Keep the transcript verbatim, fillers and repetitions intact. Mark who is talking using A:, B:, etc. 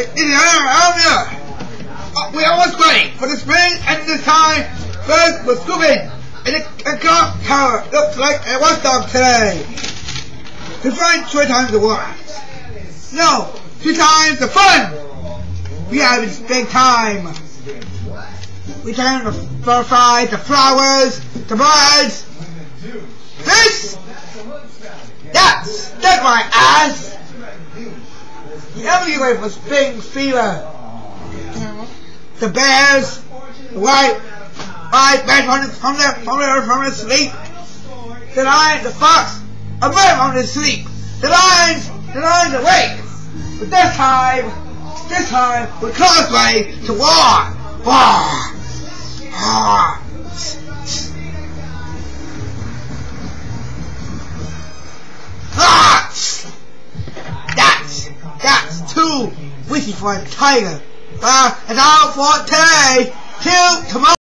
A: we, in the area. Uh, we always wait for the spring and this time. First was scooping and the, the clock tower looks like a watchdog today. To find three times the work. No, two times the fun. We have to spend time. We turn the butterflies, the flowers, the birds. This, that's, that's my ass. The everywhere for spring fever. The bears, the white, white bears from the, from the, from the, from the sleep. The lion, the fox, a bird from the sleep. The lions, the lions awake. But this time, this time, we crossway to war. War. War. Ah! That's, that's too witty for a tiger. Uh, and all for today. Till tomorrow.